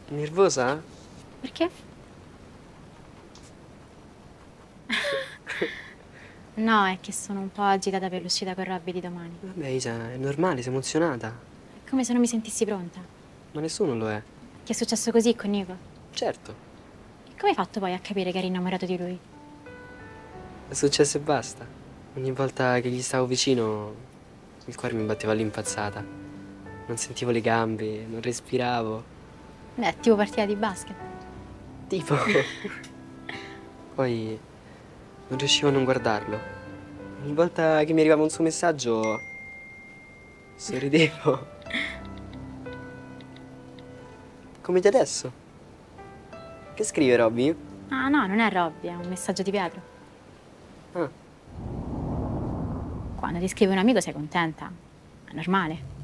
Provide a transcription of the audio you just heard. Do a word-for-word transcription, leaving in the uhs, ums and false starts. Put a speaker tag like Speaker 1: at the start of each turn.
Speaker 1: Nervosa?
Speaker 2: Perché? No, è che sono un po' agitata per l'uscita con Robby di domani.
Speaker 1: Vabbè, Isa, è normale, sei emozionata.
Speaker 2: È come se non mi sentissi pronta.
Speaker 1: Ma nessuno lo è.
Speaker 2: Ti è successo così con Nico?
Speaker 1: Certo,
Speaker 2: E come hai fatto poi a capire che eri innamorato di lui?
Speaker 1: è successo e basta. Ogni volta che gli stavo vicino, il cuore mi batteva all'impazzata. Non sentivo le gambe, non respiravo.
Speaker 2: Beh, tipo partita di basket.
Speaker 1: Tipo... Poi non riuscivo a non guardarlo. Ogni volta che mi arrivava un suo messaggio, sorridevo. Come di adesso. Che scrive Robby?
Speaker 2: Ah no, non è Robby, è un messaggio di Pietro.
Speaker 1: Ah.
Speaker 2: Quando ti scrive un amico sei contenta. È normale.